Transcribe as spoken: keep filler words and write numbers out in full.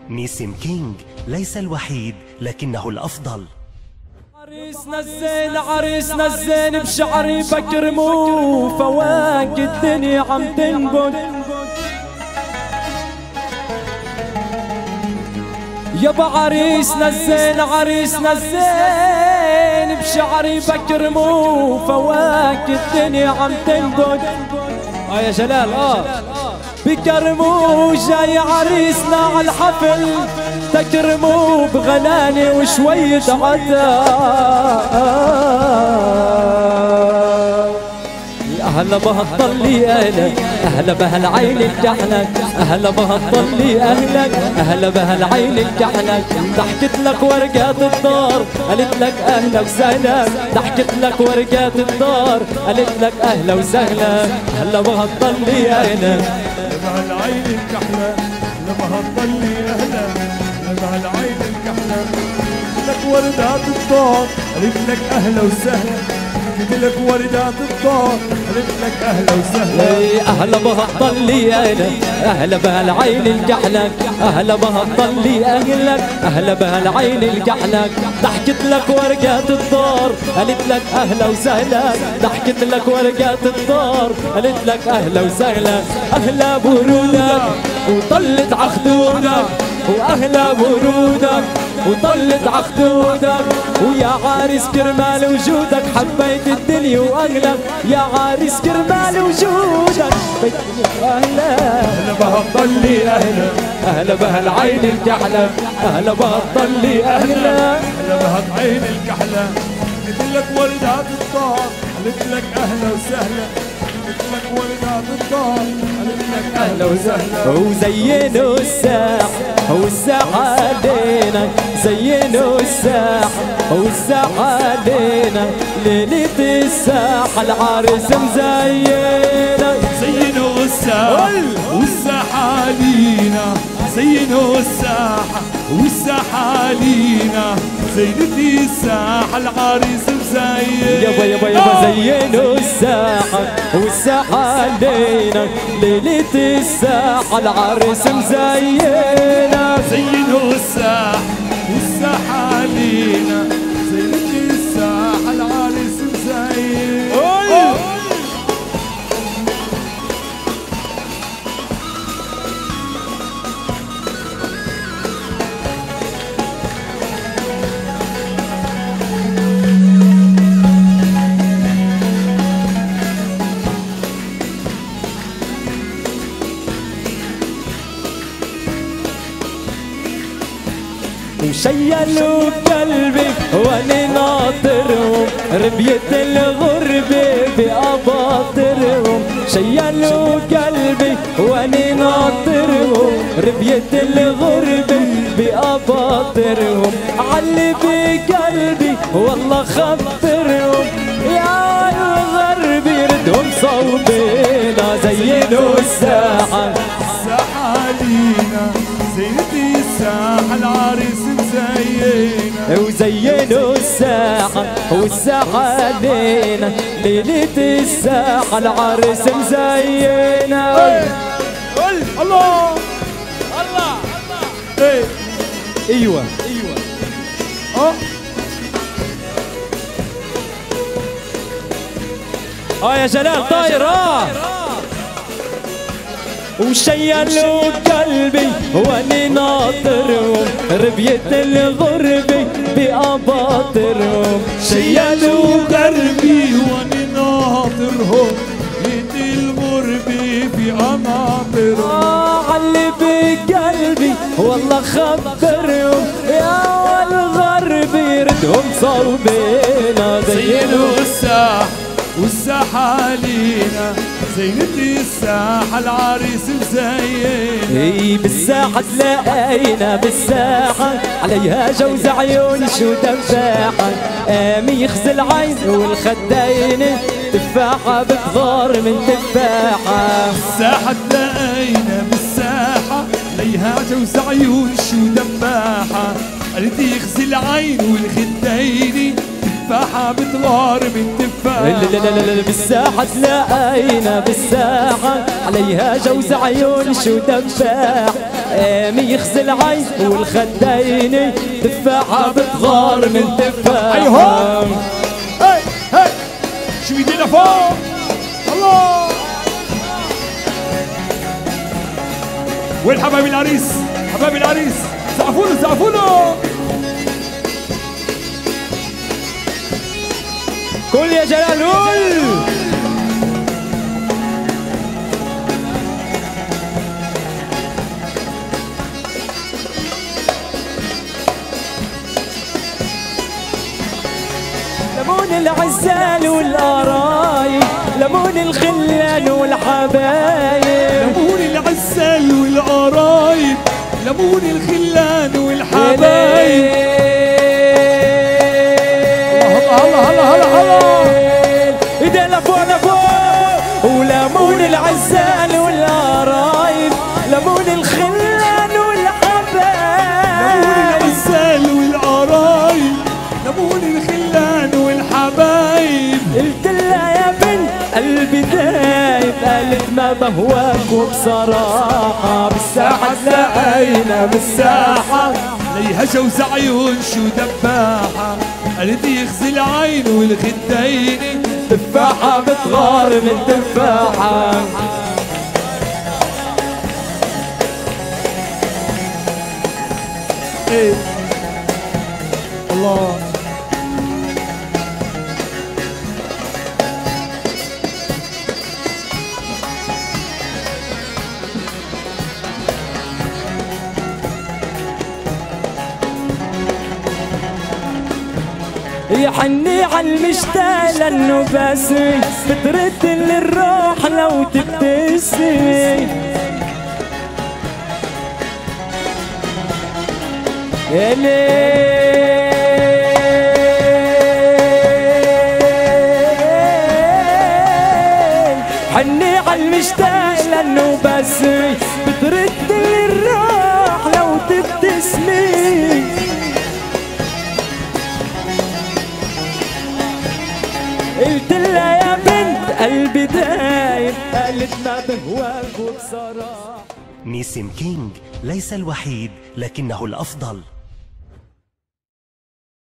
نيسم كينج ليس الوحيد لكنه الأفضل. عريسنا الزين عريسنا الزين بشعري بكرمو فواق الدنيا عم تنبت يابا عريسنا الزين عريسنا الزين بشعري بكرمو فواق الدنيا عم تنبت. اه يا جلال اه بكرمو جاي عريسنا عالحفل تكرمو بغناني وشوية عتاب. أهلا بهالطلي أهلك أهلا بهالعين الكحلك أهلا بهالطلي أهلك أهلا بهالعين الكحلك. ضحكت لك ورقات الدار قالت لك أهلا وسهلا ضحكت لك ورقات الدار قالت لك أهلا وسهلا. أهلا بهالطلي أهلك بهالعين الكحلة لما هتضلي أهلا بهالعين الكحلة لك وردات الدار قالت لك أهلا وسهلا جبت لك وردات الدار قالت لك أهلا وسهلا. أهلا بهالطلي أهلك أهلا بهالعين الكحلك أهلا بهالطلي أهلك أهلا بهالعين الكحلك. ضحكت لك ورقات الدار قالت لك أهلا وسهلا ضحكت لك ورقات الدار قالت لك أهلا وسهلا. أهلا برودك وطلت عخدودك وأهلا برودك وطلت عخدودك ويا عارس كرمال وجودك حبيت الدنيا وأغلى يا عارس كرمال وجودك حبيت الدنيا وأغلى. أهلا بهالطلي أهلا أهلا بهالعين الكحلة أهلا بهالطلي أهلا أهلا بهالعين الكحلة جبت لك وردات الدار قالت لك أهلا وسهلا جبت لك وردات الدار قالت لك أهلا وسهلا. وزينوا الساحة والساحة علينا زينوا الساحة والساحة علينا ليلة الساحة العرس مزينة. زينوا الساحة والساحة علينا زينوا الساحة والساحة علينا زينتي الساحة العريس مزين. يابا يابا يابا زينوا الساحة والساحة علينا ليلة الساحة العرس مزينة. زينوا الساحة والساحة علينا زينتي الساحة العريس مزين. وشيلوا قلبي واني ناطرهم ربية الغربة بأباطرهم شيلوا قلبي واني ناطرهم ربية الغربة بأباطرهم. علي بقلبي والله خبرهم يا الغربي ردهم صوبنا. زينوا الساحة الساحة علينا زينتي الساحة العريس مزينة. وزينوا الساحة والساحة علينا ليلة الساحة العرس مزينة. قل الله الله ايه ايوه ايوه اه اه يا جلال طاير اه. وشيلوا قلبي واني ناطرهم ربية الغربة بأباطرهم. شيلوا قلبي واني ناطرهم ربية الغربة بأناطرهم. آه علي بقلبي والله خبرهم يا الغربي ردهم صوبنا. زينوا الساحة والساحة علينا زينتي الساحة العريس مزين. اي بالساحة تلاقينا بالساحة عليها جوز عيون شو تفاحة قام يخزي العين والخدين تفاحة بتغار من تفاحة. بالساحة تلاقينا بالساحة عليها جوز عيون شو دباحة قالت يخزي العين والخدين تفاحة بتغار من تفاحة. لا لا لا لا بالساحة تلاقينا بالساحة عليها جوز عيون شو دباح قام يخزي العين والخدين تفاحة بتغار من تفاحة. ايوه هاي هاي شو ايدينا فوق الله. وين حبايب العريس؟ حبايب العريس سقفوا له سقفوا له. كل يا جلال قول. لمون العزال والقرايب، لمون الخلان والحبايب، لمون العسل والقرايب، لمون الخلان والحبايب. هلا هلا هلا هلا ايدينا لفوق لفوق. ولمون العزال والقرايب، لمون الخلان والحبايب، لمون العسل والقرايب، لمون الخلان والحبايب. قلت لها يا بنت قلبي دايب، قالت ما بهواك وبصراحة بالساحة تلاقينا بالساحة. ليها جوز عيون شو دباحة، قالت يخزي العين والخدين تفاحة بتغار من تفاحة. ايه الله. يحني عالمشتاق لانه باسي، بترد للروح لو تبتسمي. يا ليل حني عالمشتاق لانه باسي، بترد للروح لو تبتسمي. قلت لها يا بنت قلبي دايب، قالت ما بهواك وبصراحة. نيسم كينج ليس الوحيد لكنه الأفضل.